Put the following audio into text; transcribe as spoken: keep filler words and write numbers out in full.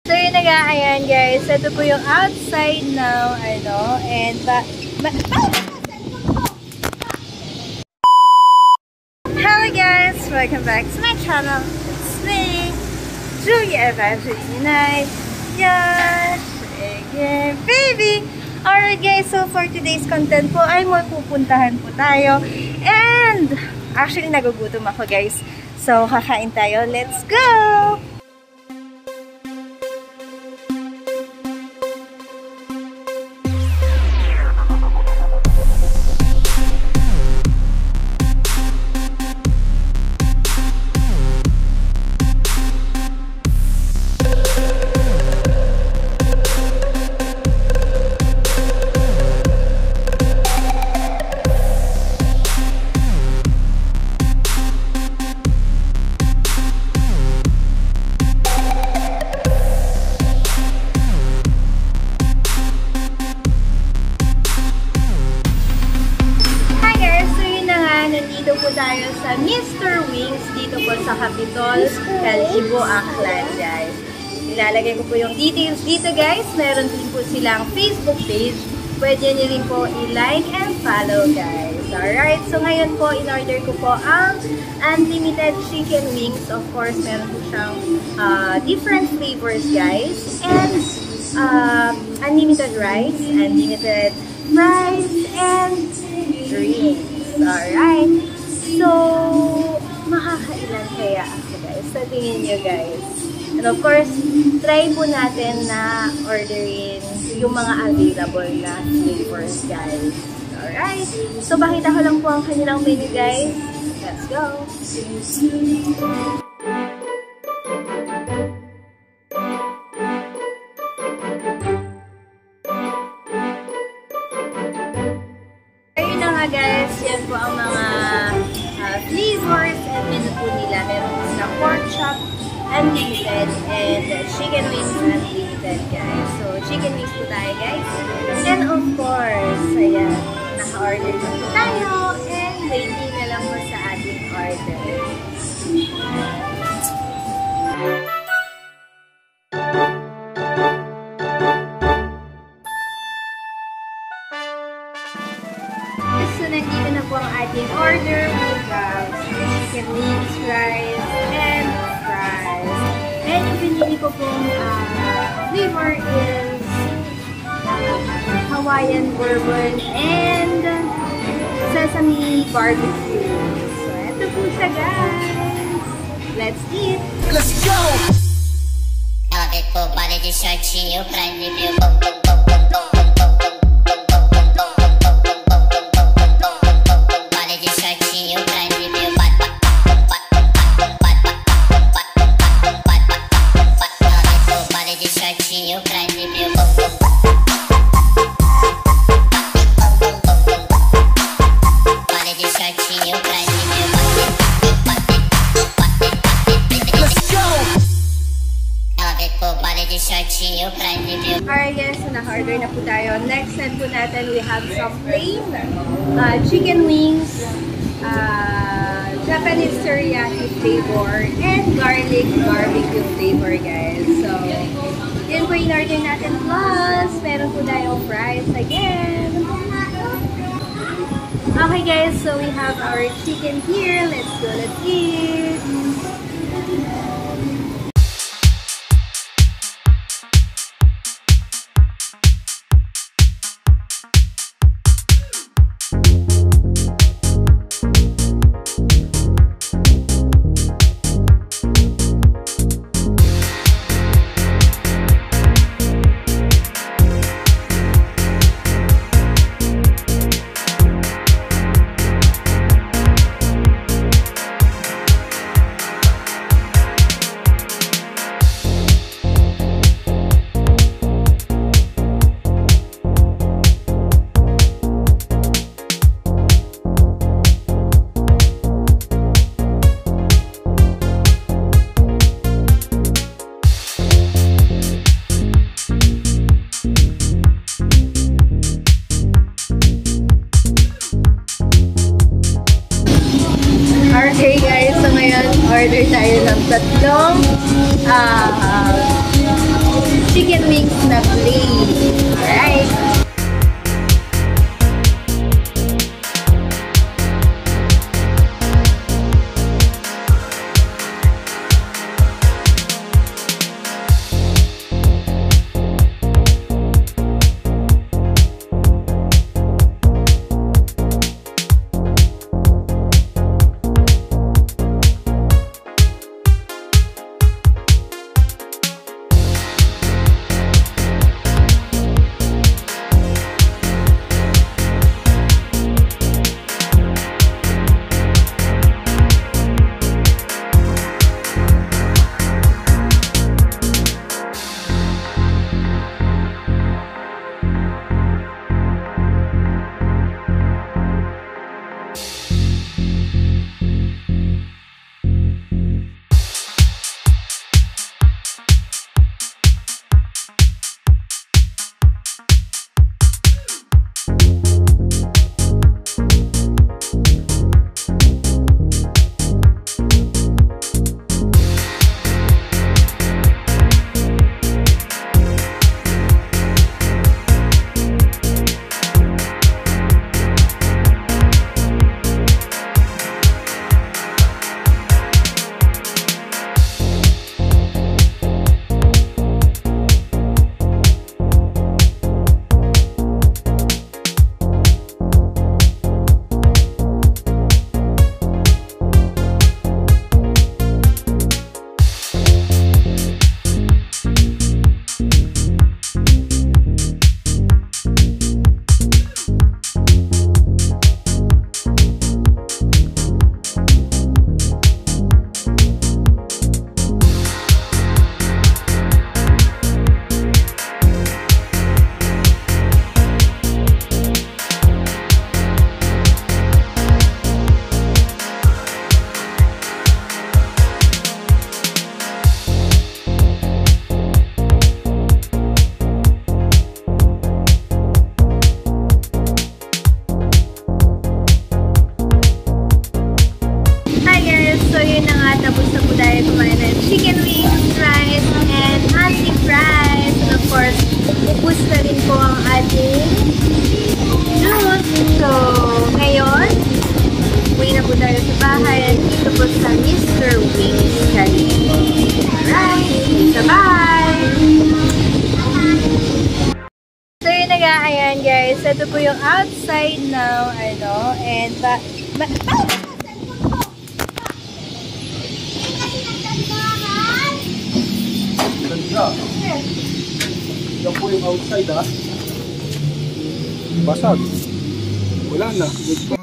So yun na nga, ayan guys, ito po yung outside now, ano, and ba, ba hello guys, welcome back to my channel. It's me, Julia Evangeline. Yes, again, baby! Alright guys, so for today's content po ay may pupuntahan po tayo, and actually nagugutom ako guys, so kakain tayo, let's go! Dito po tayo sa Mister Wings dito po sa Capitol, Calibo, Aklan, guys. Ilalagay ko po yung details dito, guys. Meron din po silang Facebook page. Pwede nyo rin po i-like and follow, guys. Alright, so ngayon po, in-order ko po ang unlimited chicken wings. Of course, meron po siyang uh, different flavors, guys. And uh, unlimited rice, unlimited fries, and drinks. Alright. So, makakailan kaya ako guys sa tingin nyo guys. And of course, try po natin na orderin yung mga available na flavors guys. Alright. So, bakita ko lang po ang kanilang menu guys. Let's go! Ayun na nga guys, yan po ang mga uh, flavors and menu po nila. Meron po na pork chop unlimited and uh, chicken wings unlimited guys. So, chicken wings po tayo guys. And of course, ayan, naka-order po tayo and waiting na lang po sa ating order. So, nandito na po ang ating order. We have chicken wings, rice, and fries. And yung pinili ko pong uh, flavor is Hawaiian bourbon and sesame barbecue. So, ito po siya guys. Let's eat! Let's go! Ela po body de shortinho pra nível bom bom bom bom bom. Alright guys, so naka-order na po tayo. Next set po natin, we have some plain uh, chicken wings, uh, Japanese teriyaki flavor, and garlic barbecue flavor guys. So, yun po in-order natin. Plus, meron po tayong fries again. Okay guys, so we have our chicken here. Let's go, let's eat! sa place. Alright. So yun na nga, tapos na po tayo kumain ng chicken wings, rice, and ating fries. And of course, ubus na rin po ang ating juice. So, ngayon, uwi na po tayo sa bahay at dito po sa Mister Wings Cellphone. Alright, bye-bye! So yun na nga, ayan guys, ito po yung outside now, ano, and ba... ba ah! Yan po yung outside, ha? Basag. Wala na.